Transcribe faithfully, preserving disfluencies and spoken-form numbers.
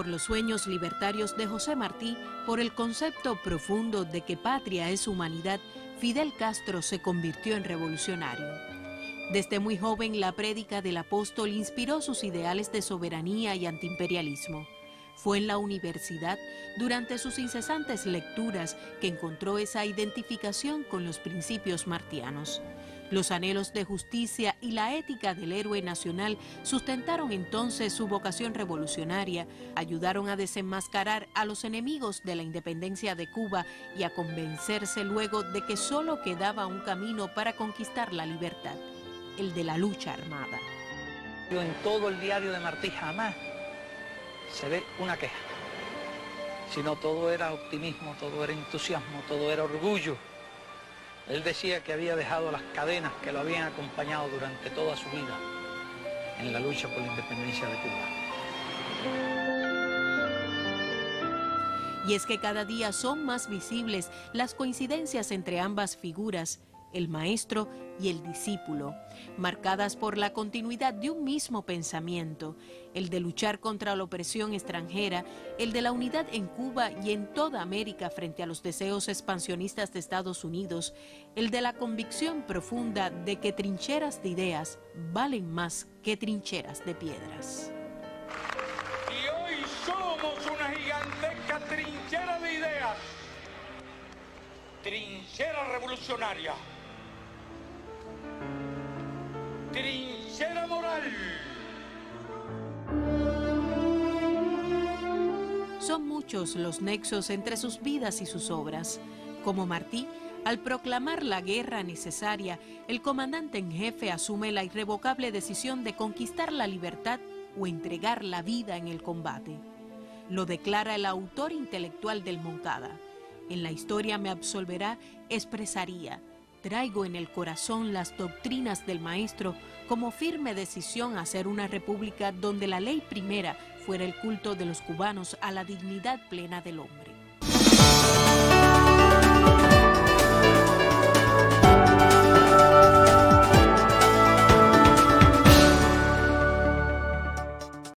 por los sueños libertarios de José Martí, por el concepto profundo de que patria es humanidad, Fidel Castro se convirtió en revolucionario. Desde muy joven, la prédica del apóstol inspiró sus ideales de soberanía y antiimperialismo. Fue en la universidad, durante sus incesantes lecturas, que encontró esa identificación con los principios martianos. Los anhelos de justicia y la ética del héroe nacional sustentaron entonces su vocación revolucionaria, ayudaron a desenmascarar a los enemigos de la independencia de Cuba y a convencerse luego de que solo quedaba un camino para conquistar la libertad, el de la lucha armada. En todo el diario de Martí jamás se ve una queja, sino todo era optimismo, todo era entusiasmo, todo era orgullo. Él decía que había dejado las cadenas que lo habían acompañado durante toda su vida en la lucha por la independencia de Cuba. Y es que cada día son más visibles las coincidencias entre ambas figuras, el maestro y el discípulo, marcadas por la continuidad de un mismo pensamiento, el de luchar contra la opresión extranjera, el de la unidad en Cuba y en toda América frente a los deseos expansionistas de Estados Unidos, el de la convicción profunda de que trincheras de ideas valen más que trincheras de piedras. Y hoy somos una gigantesca trinchera de ideas, trinchera revolucionaria, trinchera moral. Son muchos los nexos entre sus vidas y sus obras. Como Martí, al proclamar la guerra necesaria, el comandante en jefe asume la irrevocable decisión de conquistar la libertad o entregar la vida en el combate. Lo declara el autor intelectual del Moncada. En la historia me absolverá, expresaría: traigo en el corazón las doctrinas del maestro como firme decisión a hacer una república donde la ley primera fuera el culto de los cubanos a la dignidad plena del hombre.